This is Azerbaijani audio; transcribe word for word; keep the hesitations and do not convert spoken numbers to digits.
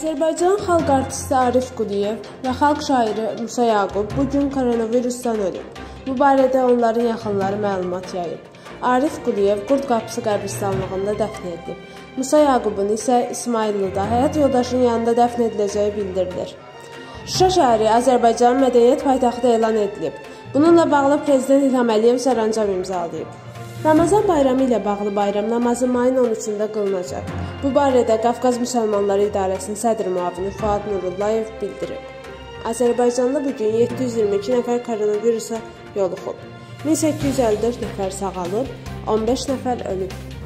Azərbaycan xalq artisti Arif Quliyev və xalq şairi Musa Yaqub bu gün koronavirusdan ölüb. Bu barədə onların yaxınları məlumat yayıb. Arif Quliyev Qurd Qapısı qəbirstanlığında dəfn edilib. Musa Yaqubun isə İsmayıllıda həyat yoldaşının yanında dəfn ediləcəyi bildirilir. Şuşa şəhəri Azərbaycanın mədəniyyət paytaxtı elan edilib. Bununla bağlı Prezident İlham Əliyev sərəncam imzalayıb. Ramazan bayramı ilə bağlı bayram namazı mayın on üçündə qılınacaq. Bu barədə Qafqaz Müsəlmanları İdarəsinin sədr müavini Fuad Nurullayev bildirib. Azərbaycanda bugün yeddi yüz iyirmi iki nəfər koronavirusa yoluxub. min səkkiz yüz əlli dörd nəfər sağalıb, on beş nəfər ölüb.